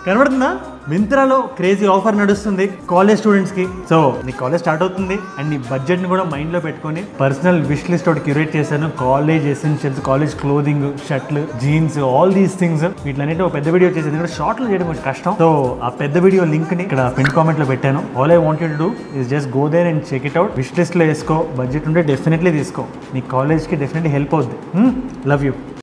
కనబడుతుందా? మింత్రాలో crazy offer నడుస్తుంది కాలేజ్ స్టూడెంట్స్ కి. సో నీ కాలేజ్ స్టార్ట్ అవుతుంది అండ్ నీ బడ్జెట్ ని కూడా మైండ్ లో పెట్టుకొని పర్సనల్ విష్ లిస్ట్ ఒకటి క్యూరేట్ చేశాను. కాలేజ్ ఎసెన్షియల్స్, కాలేజ్ క్లోదింగ్, షర్ట్లు, జీన్స్, ఆల్ దీస్ థింగ్స్. వీటిలన్నిటి ఒక పెద్ద వీడియో చేసేది కూడా షార్ట్ లో చేయడం కొంచెం కష్టం. సో ఆ పెద్ద వీడియో లింక్ ని ఇక్కడ పిన్ కామెంట్ లో పెట్టాను. All I want you to do is just go there and check it out. Wish list లో వేసుకో, బడ్జెట్ ఉంటే డెఫినెట్లీ తీసుకో. నీ కాలేజ్ కి డెఫినెట్లీ హెల్ప్ అవుద్ది. Love you.